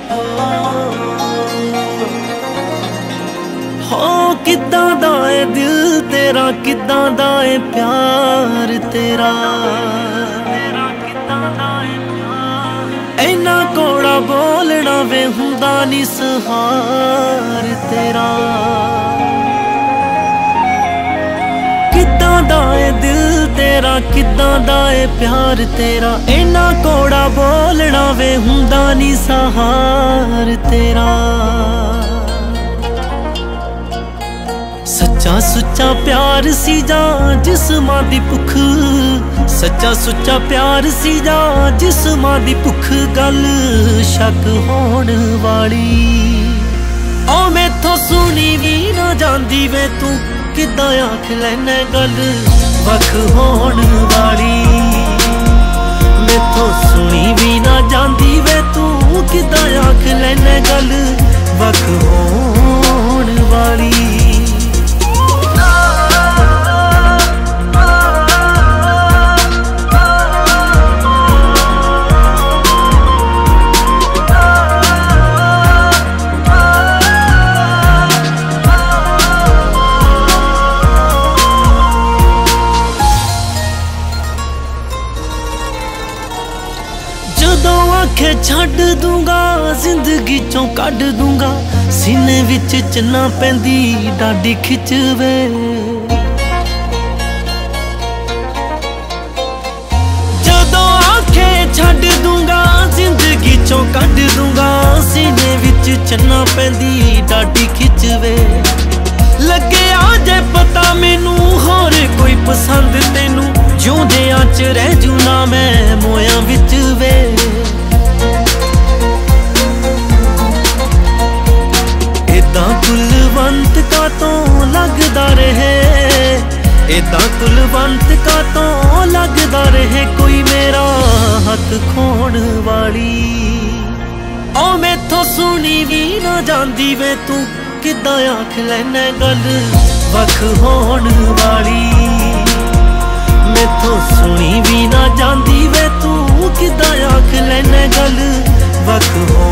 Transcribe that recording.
हो किद्दां दा ए दिल तेरा, किद्दां दा ए प्यार तेरा, इन्ना कौड़ा बोलना वे हुंदा नी सहार तेरा। किद्दां दा ए दिल तेरा, किद्दां दा ए प्यार तेरा, इन्ना कौड़ा बोलना वे हुंदा नी सहार तेरा। सच्चा सुच्चा प्यार सी जा जिस्मां दी भुख, सच्चा सुच्चा प्यार सी जा जिस्मां दी भुख, गल शक होण वाली ओ मैथों सुनी भी ना जांदी वे तू, किद्दां आख लैना गल वख होण वाली। मैथों सुनी भी ना जांदी वे तू, किद्दां आख लैना गल वख होण वाली। आखे छड्ड दूंगा जिंदगी चों कढ दूंगा, सीने विच चन्ना पैंदी डाडी खिचवे। जदों आखे छड्ड दूंगा जिंदगी चों कढ दूंगा, सीने विच चन्ना पैंदी डाडी खिचवे। लगे आजे पता मैनू होर कोई पसंद तेनू, जिउंदियां च रह जू ना मैं मोयां विच वे। इदां कुलवंत का तो लगदा रहे, इदां कुलवंत का तो लगदा रहे, कोई मेरा हक खोण वाली ओ मैथों सुनी भी ना जांदी वे तू, किद्दां आख लैना गल वख होण वाली। मैथों सुनी भी ना जांदी वे तू, किद्दां आख लैना गल वख